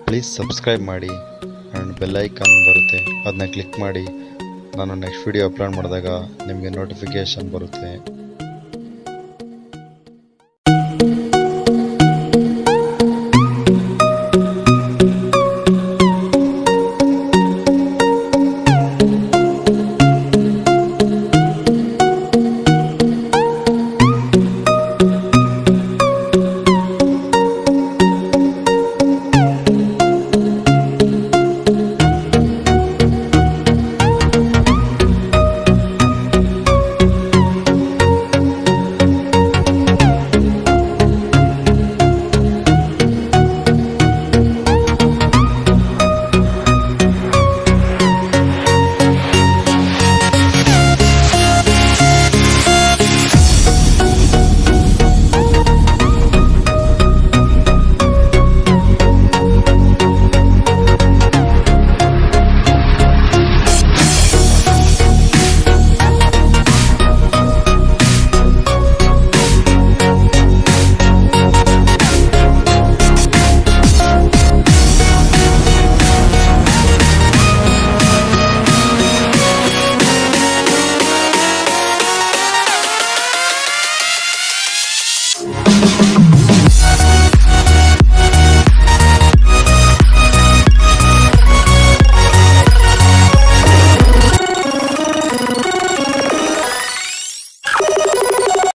Please subscribe ಮಾಡಿ and bell icon ಬರುತ್ತೆ, ಅದನ್ನ ಕ್ಲಿಕ್ ಮಾಡಿ. ನಾನು ನೆಕ್ಸ್ಟ್ ವಿಡಿಯೋ ಅಪ್ಲೋಡ್ ಮಾಡಿದಾಗ ನಿಮಗೆ ನೋಟಿಫಿಕೇಷನ್ ಬರುತ್ತೆ.